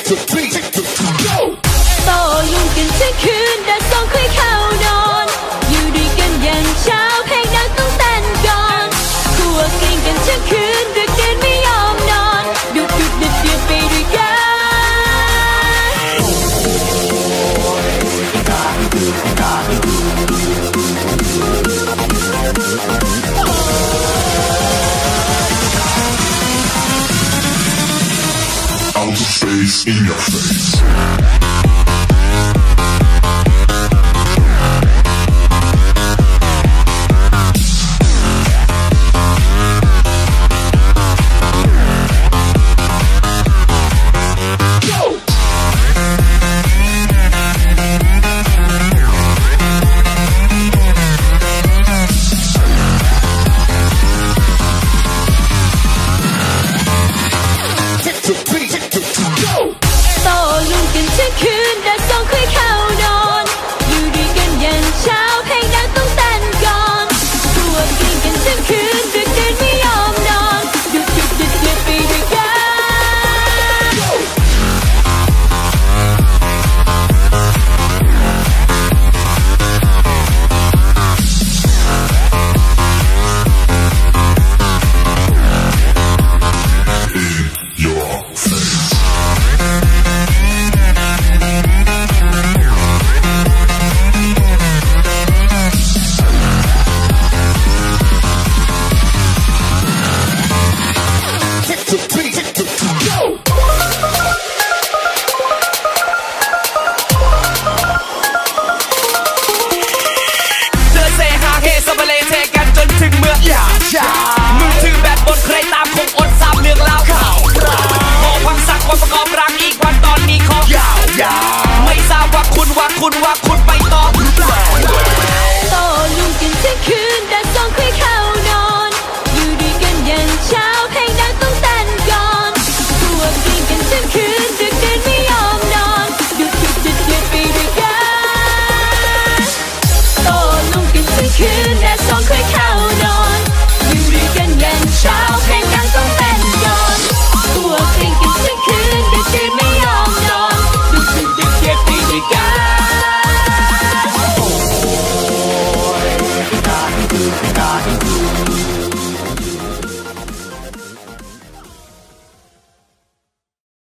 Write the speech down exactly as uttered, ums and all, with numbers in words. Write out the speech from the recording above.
ต่อลุงกันทั้งคืนแต่สองค่อยเข้านอนอยู่ด้วยกันยันเช้าเพลงดังต้องเต้นก่อนคั่วกลิ้งกันทั้งคืนดึกดื่นไม่ยอมนอนดุดดุดเดือดเดือดไปด้วยกัน Outer space in your face. มึงถือแบตบนใครตามคงอดสามเรื่องเล่าข่าวมองพังสักวันประกอบรักอีกวันตอนนี้ขอยาวไม่ทราบว่าคุณว่าคุณว่า